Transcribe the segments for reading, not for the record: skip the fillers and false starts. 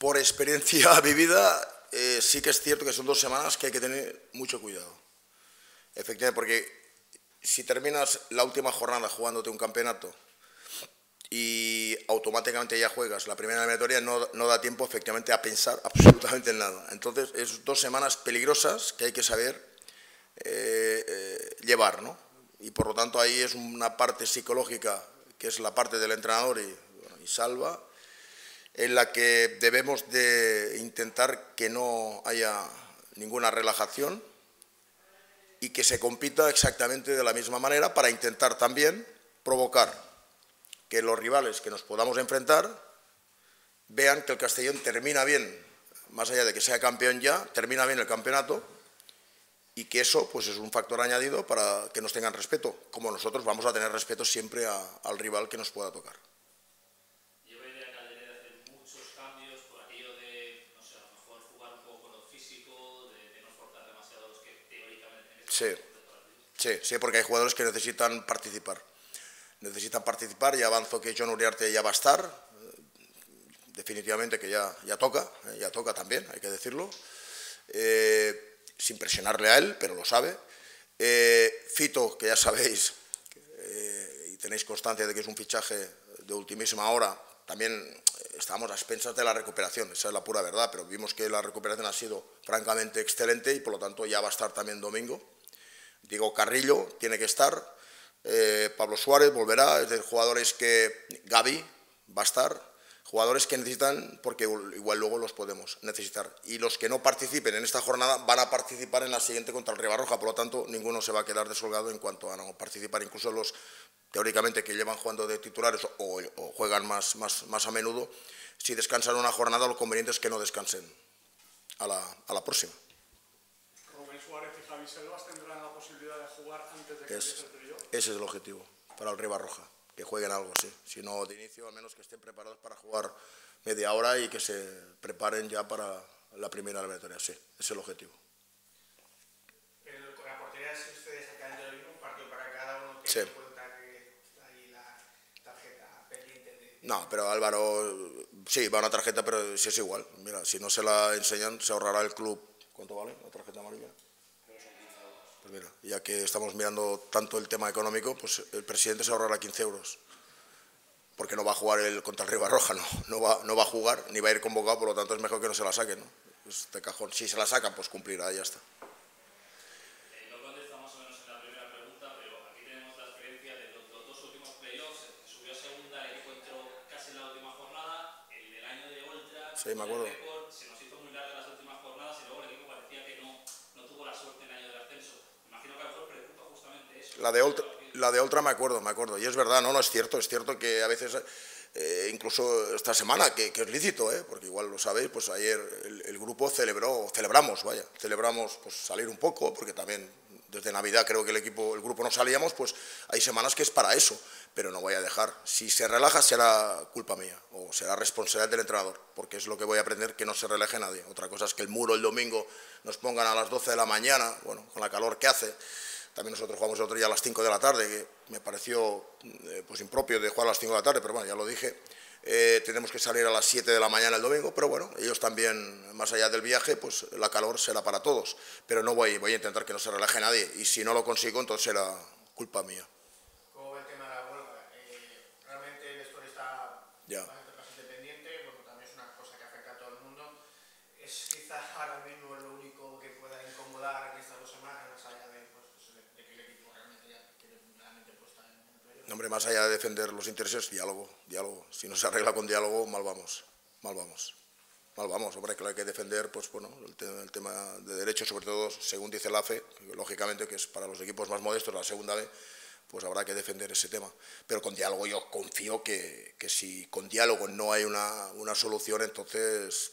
Por experiencia vivida, sí que es cierto que son 2 semanas que hay que tener mucho cuidado. Efectivamente, porque si terminas la última jornada jugándote un campeonato y automáticamente ya juegas la primera eliminatoria, no da tiempo efectivamente a pensar absolutamente en nada. Entonces, es 2 semanas peligrosas que hay que saber llevar, ¿no? Y por lo tanto ahí es una parte psicológica, que es la parte del entrenador y Salva, en la que debemos de intentar que no haya ninguna relajación y que se compita exactamente de la misma manera para intentar también provocar que los rivales que nos podamos enfrentar vean que el Castellón termina bien, más allá de que sea campeón ya, termina bien el campeonato y que eso pues es un factor añadido para que nos tengan respeto, como nosotros vamos a tener respeto siempre al rival que nos pueda tocar. Sí, porque hay jugadores que necesitan participar. Necesitan participar y avanzo que Jon Uriarte ya va a estar, definitivamente que ya toca también, hay que decirlo, sin presionarle a él, pero lo sabe. Fito, que ya sabéis y tenéis constancia de que es un fichaje de ultimísima hora, también estábamos a expensas de la recuperación, esa es la pura verdad, pero vimos que la recuperación ha sido francamente excelente y por lo tanto ya va a estar también domingo. Diego Carrillo tiene que estar, Pablo Suárez volverá, es de jugadores que Gavi va a estar, jugadores que necesitan, porque igual luego los podemos necesitar. Y los que no participen en esta jornada van a participar en la siguiente contra el Ribarroja, por lo tanto ninguno se va a quedar descolgado en cuanto a no participar, incluso los teóricamente que llevan jugando de titulares o juegan más a menudo, si descansan una jornada lo conveniente es que no descansen a la próxima. Rubén Suárez y Javi Selvas tendrán la posibilidad de jugar antes de que empiece el periodo. Ese es el objetivo para el Ribarroja, que jueguen algo, sí. Si no de inicio, al menos que estén preparados para jugar media hora y que se preparen ya para la primera eliminatoria, sí, ese es el objetivo. Con la portería, si ustedes sacan de lo mismo, un partido para cada uno, Sí. en cuenta que está ahí la tarjeta pendiente de... No, pero Álvaro, sí, va una tarjeta, pero sí es igual. Mira, si no se la enseñan, se ahorrará el club. ¿Cuánto vale la tarjeta amarilla? Pues mira, ya que estamos mirando tanto el tema económico, pues el presidente se ahorrará 15 euros. Porque no va a jugar contra el Ribarroja, no va a jugar, ni va a ir convocado, por lo tanto es mejor que no se la saquen, ¿no? Pues de cajón, si se la sacan, pues cumplirá, ya está. No contesta más o menos en la primera pregunta, pero aquí tenemos la experiencia de los 2 últimos playoffs, el que subió a segunda, el equipo entró casi en la última jornada, el del año de Oltra, sí, me acuerdo. el récord, se nos hizo muy larga las últimas jornadas y luego el equipo parecía que no tuvo la suerte en el año del ascenso. Imagino que a lo mejor preocupa justamente eso. La de Oltra me acuerdo, y es verdad, no es cierto que a veces, incluso esta semana, que es lícito, porque igual lo sabéis, pues ayer el grupo celebramos pues salir un poco, porque también desde Navidad creo que el grupo no salíamos, pues hay semanas que es para eso, pero no voy a dejar. Si se relaja será culpa mía, o será responsabilidad del entrenador, porque es lo que voy a aprender, que no se relaje nadie. Otra cosa es que el muro el domingo nos pongan a las 12 de la mañana, bueno, con la calor que hace. También nosotros jugamos el otro día a las 5 de la tarde, que me pareció pues impropio de jugar a las 5 de la tarde, pero bueno, ya lo dije. Tenemos que salir a las 7 de la mañana el domingo, pero bueno, ellos también, más allá del viaje, pues la calor será para todos. Pero no voy a intentar que no se relaje nadie, y si no lo consigo, entonces será culpa mía. ¿Cómo ve el tema de la huelga? Realmente el vestuario está bastante pendiente, bueno, también es una cosa que afecta a todo el mundo. ¿Es quizás ahora mismo lo único que pueda incomodar en estas 2 semanas, más allá de que el equipo realmente ya tiene realmente puesta en el periodo? Hombre, más allá de defender los intereses, diálogo. Si no se arregla con diálogo, mal vamos. Hombre, que hay que defender, pues bueno, el tema de derechos, sobre todo, según dice la AFE, que, lógicamente, que es para los equipos más modestos, la segunda B, pues habrá que defender ese tema. Pero con diálogo yo confío que si con diálogo no hay una solución, entonces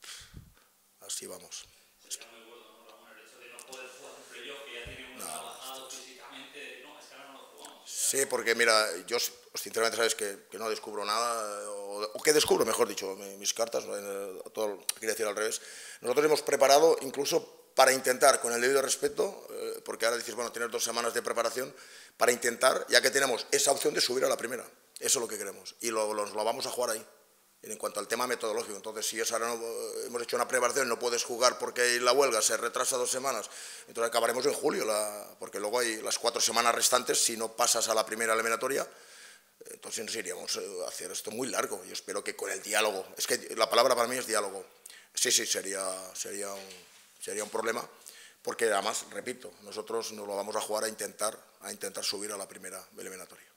así vamos. Sería muy bueno, ¿no, Ramón? El hecho de no poder jugar un playoff que ya tiene uno trabajado físicamente, no, es que ahora no lo jugamos. Sí, porque mira, yo sinceramente sabes que no descubro nada, o que descubro, mejor dicho, mis cartas, todo quería decir al revés. Nosotros hemos preparado incluso para intentar, con el debido respeto, porque ahora dices, bueno, tienes 2 semanas de preparación, para intentar, ya que tenemos esa opción de subir a la primera. Eso es lo que queremos, y lo vamos a jugar ahí. en cuanto al tema metodológico. Entonces, si ahora no, hemos hecho una preparación, no puedes jugar porque la huelga se retrasa 2 semanas, entonces acabaremos en julio, porque luego hay las 4 semanas restantes, si no pasas a la primera eliminatoria, entonces nos iríamos a hacer esto muy largo. Yo espero que con el diálogo, es que la palabra para mí es diálogo, sí, sería un problema, porque además, repito, nosotros nos lo vamos a jugar a intentar subir a la primera eliminatoria.